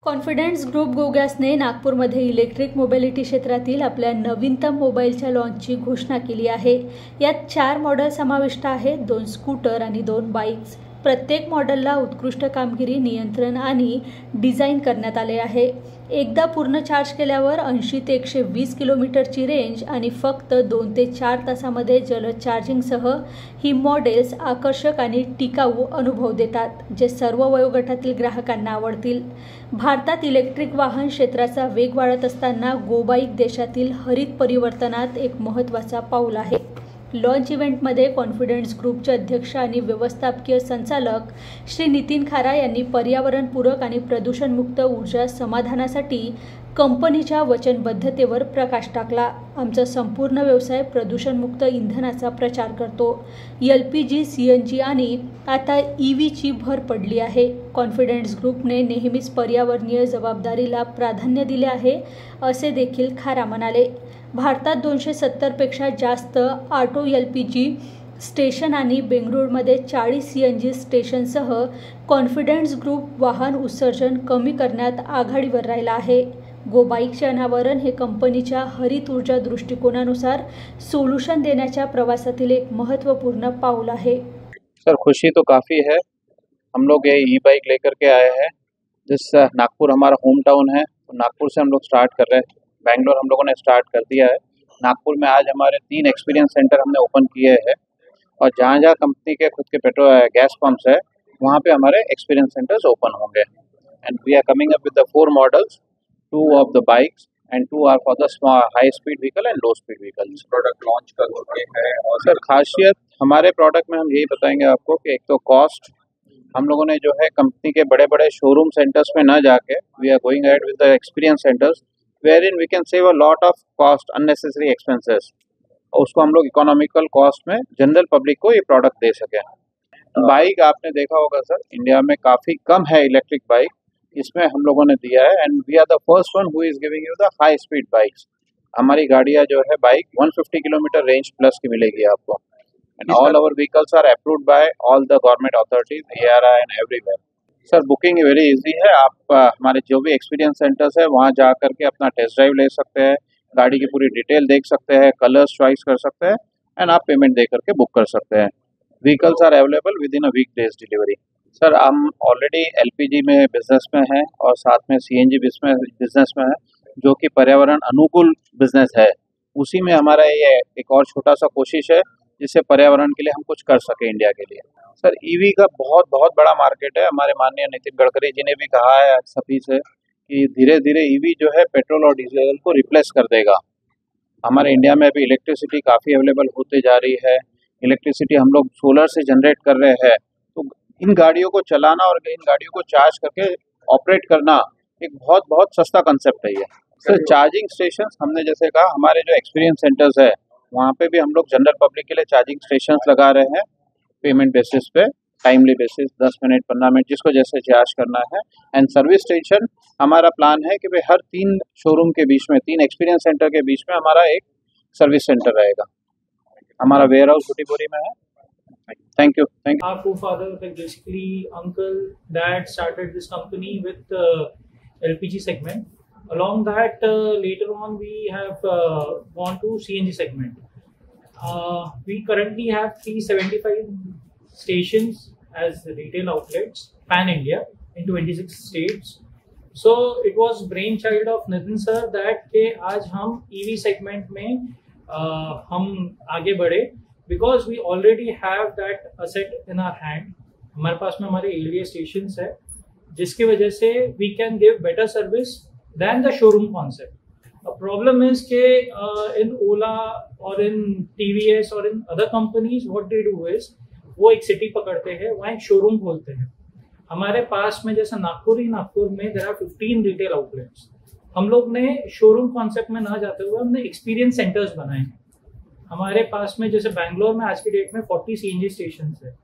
Confidence group गो गॅसने नागपूरमध्ये electric mobility क्षेत्रातील आपल्या नवीनतम मोबाईलच्या लॉन्चची घोषणा केली आहे। यात 4 मॉडेल समाविष्ट आहेत, 2 स्कूटर आणि 2 बाईक्स। प्रत्येक मॉडेलला उत्कृष्ट कामगिरी, नियंत्रण आणि डिझाइन करण्यात आले आहे। एकदा पूर्ण चार्ज केल्यावर 80 ते 120 किलोमीटरची रेंज आणि फक्त 2 ते 4 तासामध्ये जलद चार्जिंगसह ही मॉडेल्स आकर्षक आणि टिकाऊ अनुभव देतात, जे सर्व वयोगटातील ग्राहकांना आवडतील। भारतात इलेक्ट्रिक वाहन क्षेत्राचा वेग वाढत असताना गो बाईक देशातील हरित परिवर्तनात एक महत्त्वाचा पाऊल आहे। लॉन्च इव्हेंटमध्ये कॉन्फिडन्स ग्रुपचे अध्यक्ष आणि व्यवस्थापकीय संचालक श्री नितीन खारा यांनी पर्यावरणपूरक आणि प्रदूषणमुक्त ऊर्जा समाधानासाठी कंपनीच्या वचनबद्धतेवर प्रकाश टाकला। आमचा संपूर्ण व्यवसाय प्रदूषणमुक्त इंधनाचा प्रचार करतो। LPG, CNG आणि आता EVची भर पडली आहे। कॉन्फिडन्स ग्रुपने नेहमीच पर्यावरणीय जबाबदारीला प्राधान्य दिले आहे, असे देखील खारा म्हणाले। भारतात 270 पेक्षा जास्त ऑटो LPG स्टेशन आणि बेंगळुरूमध्ये 40 CNG स्टेशनसह कॉन्फिडन्स ग्रुप वाहन उत्सर्जन कमी करण्यात आघाडीवर राहिला आहे। गो बाईकचे अनावरण हे कंपनीच्या हरित ऊर्जा दृष्टिकोनानुसार सोल्यूशन देण्याच्या प्रवासातील एक महत्त्वपूर्ण पाऊल है। सर, खुशी तो काफ़ी है। हम लोग ये ई-बाइक लेकर के आए हैं। जिस नागपुर हमारा होम टाउन है, तो नागपुर से हम लोग स्टार्ट कर रहे हैं। बेंगलोर हम लोगों ने स्टार्ट कर दिया है। नागपुर में आज हमारे 3 एक्सपीरियंस सेंटर हमने ओपन किए हैं, और जहाँ जहाँ कंपनी के खुद के पेट्रोल गैस पंप्स है, वहाँ पे हमारे एक्सपीरियंस सेंटर्स ओपन होंगे। And we are coming up with the 4 models, 2 of the bikes and 2 are for the high speed vehicle and low speed vehicles. Product launch कर चुके हैं। और सर, खासियत हमारे प्रोडक्ट में हम यही बताएंगे आपको कि एक तो कॉस्ट, हम लोगों ने जो है कंपनी के बड़े बड़े शोरूम सेंटर्स में ना जाके we are going ahead with the experience centres wherein we can save a lot of cost, unnecessary expenses। उसको हम लोग इकोनॉमिकल कॉस्ट में जनरल पब्लिक को ये प्रोडक्ट दे सके। बाइक आपने देखा होगा सर, इंडिया में काफ़ी कम है इलेक्ट्रिक बाइक, इसमें हम लोगों ने दिया है। And we are the first one who is giving you the high speed bikes. हमारी गाड़ियाँ जो है बाइक 150 किलोमीटर रेंज प्लस की मिलेगी आपको। And all our vehicles are approved by all the government authorities, ARI and everywhere. Sir, booking very easy है। आप हमारे जो भी एक्सपीरियंस सेंटर्स है वहाँ जा करके अपना टेस्ट ड्राइव ले सकते हैं, गाड़ी की पूरी डिटेल देख सकते हैं, कलर्स चॉइस कर सकते हैं, एंड आप पेमेंट दे करके बुक कर सकते हैं। Vehicles are available within a week days delivery. Sir, हम ऑलरेडी LPG में बिजनेस में हैं और साथ में CNG बिजनेस में है, जो कि पर्यावरण अनुकूल बिजनेस है। उसी में हमारा ये एक और छोटा सा कोशिश है, जिससे पर्यावरण के लिए हम कुछ कर सकें इंडिया के लिए। सर, EV का बहुत बहुत बड़ा मार्केट है। हमारे माननीय नितिन गडकरी जी ने भी कहा है सभी से कि धीरे धीरे EV जो है पेट्रोल और डीजल को रिप्लेस कर देगा। हमारे इंडिया में अभी इलेक्ट्रिसिटी काफ़ी अवेलेबल होते जा रही है। इलेक्ट्रिसिटी हम लोग सोलर से जनरेट कर रहे हैं, तो इन गाड़ियों को चलाना और इन गाड़ियों को चार्ज करके ऑपरेट करना एक बहुत बहुत सस्ता कंसेप्ट है ये। सर, चार्जिंग स्टेशन हमने जैसे कहा, हमारे जो एक्सपीरियंस सेंटर्स है वहाँ पे भी हम लोग जनरल पब्लिक के लिए चार्जिंग स्टेशन लगा रहे हैं, पेमेंट बेसिस पे, टाइमली बेसिस, 10 मिनट 15 मिनट जिसको जैसे चार्ज करना है। एंड सर्विस स्टेशन हमारा प्लान है कि भाई हर 3 शोरूम के बीच में, 3 एक्सपीरियंस सेंटर के बीच में हमारा एक सर्विस सेंटर रहेगा। हमारा वेयर हाउस बुटीबोरी में है। Thank you. Our co-father, like basically uncle, dad started this company with LPG segment. Along that, later on we have gone to CNG segment. We currently have 375 stations as retail outlets pan India in 26 states. So it was brainchild of Nitin sir that के आज हम EV segment में हम आगे बढ़े, because we already have that asset in our hand। हमारे पास में हमारे एरिया stations है, जिसकी वजह से we can give better service than the showroom concept। The problem is कि in Ola or in TVS or in other companies what they do is वो एक सिटी पकड़ते हैं, वहाँ एक शोरूम खोलते हैं। हमारे पास में जैसे नागपुर में there are 15 रिटेल आउटलेट्स। हम लोग ने शोरूम कॉन्सेप्ट में ना जाते हुए हमने एक्सपीरियंस सेंटर्स बनाए हैं। हमारे पास में जैसे बैंगलोर में आज की डेट में 40 CNG स्टेशन है।